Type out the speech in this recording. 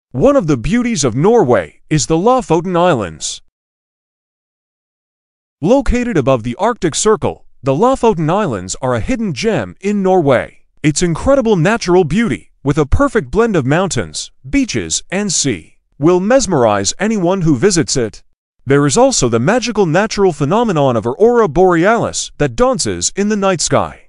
One of the beauties of Norway is the Lofoten Islands. Located above the Arctic Circle, the Lofoten Islands are a hidden gem in Norway. Its incredible natural beauty, with a perfect blend of mountains, beaches, and sea, will mesmerize anyone who visits it. There is also the magical natural phenomenon of aurora borealis that dances in the night sky.